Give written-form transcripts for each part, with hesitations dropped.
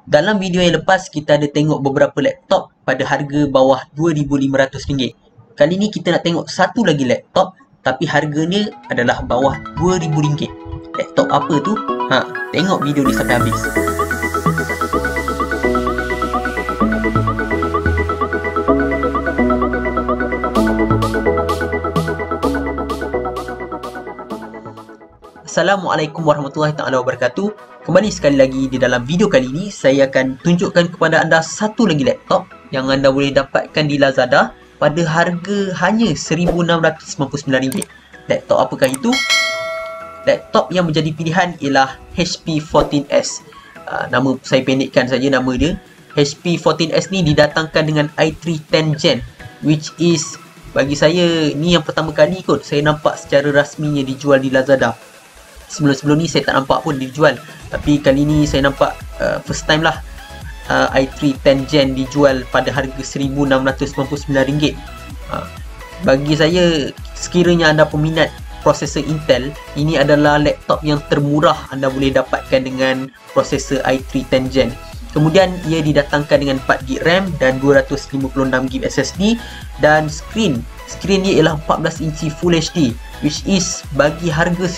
Dalam video yang lepas, kita ada tengok beberapa laptop pada harga bawah RM2,500. Kali ni kita nak tengok satu lagi laptop, tapi harganya adalah bawah RM2,000. Laptop apa tu? Tengok video ni sampai habis. Assalamualaikum warahmatullahi taala wabarakatuh. Kembali sekali lagi di dalam video kali ini, saya akan tunjukkan kepada anda satu lagi laptop yang anda boleh dapatkan di Lazada pada harga hanya RM1,699. Laptop apakah itu? Laptop yang menjadi pilihan ialah HP 14S. Nama saya pendekkan saja nama dia. HP 14S ni didatangkan dengan i3 10 Gen, which is bagi saya ni yang pertama kali kot saya nampak secara rasminya dijual di Lazada. Sebelum-sebelum ni saya tak nampak pun dijual, tapi kali ni saya nampak first time lah i3 10 Gen dijual pada harga RM1,699. Bagi saya, sekiranya anda peminat prosesor Intel, ini adalah laptop yang termurah anda boleh dapatkan dengan prosesor i3 10 Gen. Kemudian ia didatangkan dengan 4GB RAM dan 256GB SSD, dan skrin dia ialah 14 inci Full HD, which is bagi harga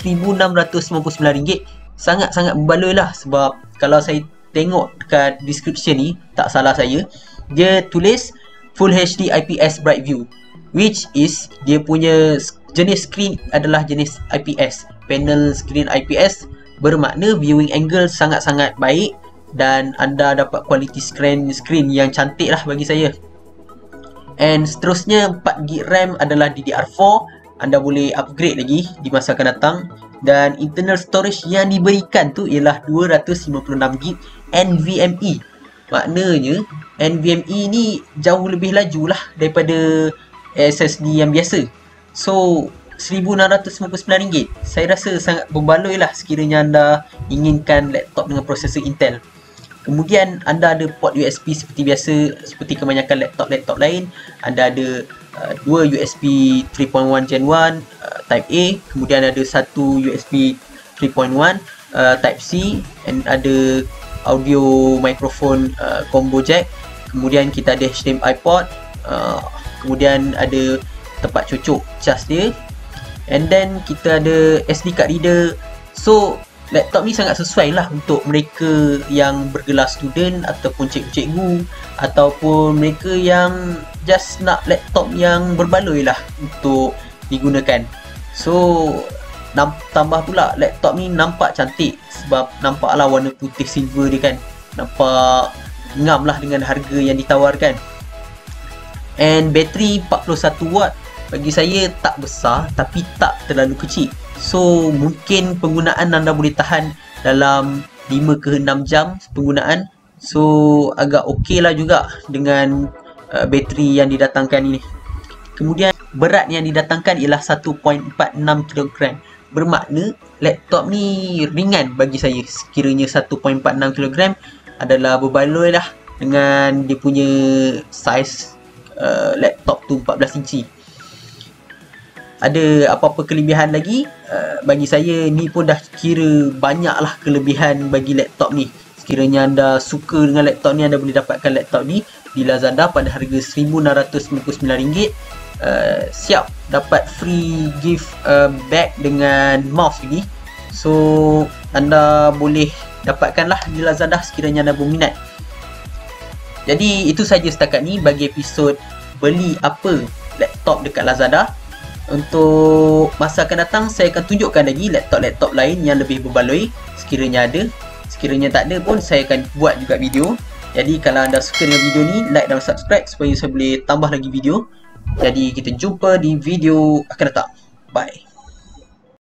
RM1,699 sangat-sangat berbaloi lah. Sebab kalau saya tengok dekat description ni, tak salah saya, dia tulis Full HD IPS Bright View, which is dia punya jenis skrin adalah jenis IPS. Panel skrin IPS bermakna viewing angle sangat-sangat baik dan anda dapat kualiti skrin yang cantik lah bagi saya. And seterusnya, 4GB RAM adalah DDR4. Anda boleh upgrade lagi di masa akan datang. Dan internal storage yang diberikan tu ialah 256GB NVMe. Maknanya NVMe ni jauh lebih laju lah daripada SSD yang biasa. So RM1,699 saya rasa sangat berbaloi lah sekiranya anda inginkan laptop dengan prosesor Intel. Kemudian anda ada port USB seperti biasa, seperti kebanyakan laptop lain. Anda ada dua USB 3.1 Gen 1 Type A, kemudian ada satu USB 3.1 Type C, and ada audio microphone combo jack. Kemudian kita ada HDMI port, kemudian ada tempat cucuk cas dia, and then kita ada SD card reader. So laptop ni sangat sesuai lah untuk mereka yang bergelar student ataupun cikgu-cikgu, ataupun mereka yang just nak laptop yang berbaloi lah untuk digunakan. So tambah pula laptop ni nampak cantik sebab nampaklah warna putih silver dia kan, nampak ngam lah dengan harga yang ditawarkan. And bateri 41 watt bagi saya tak besar tapi tak terlalu kecil. So mungkin penggunaan anda boleh tahan dalam 5 ke 6 jam penggunaan. So agak okey lah juga dengan bateri yang didatangkan ini. Kemudian berat yang didatangkan ialah 1.46kg. Bermakna laptop ni ringan bagi saya. Sekiranya 1.46kg adalah berbaloi lah dengan dia punya size laptop tu 14 inci. Ada apa-apa kelebihan lagi? Bagi saya ni pun dah kira banyak lah kelebihan bagi laptop ni. Sekiranya anda suka dengan laptop ni, anda boleh dapatkan laptop ni di Lazada pada harga RM1,699. Siap dapat free gift bag dengan mouse lagi. So anda boleh dapatkan lah di Lazada sekiranya anda berminat. Jadi itu saja setakat ni bagi episod beli apa laptop dekat Lazada. Untuk masa akan datang, saya akan tunjukkan lagi laptop-laptop lain yang lebih berbaloi sekiranya ada. Sekiranya tak ada pun, saya akan buat juga video. Jadi kalau anda suka dengan video ni, like dan subscribe supaya saya boleh tambah lagi video. Jadi kita jumpa di video akan datang. Bye.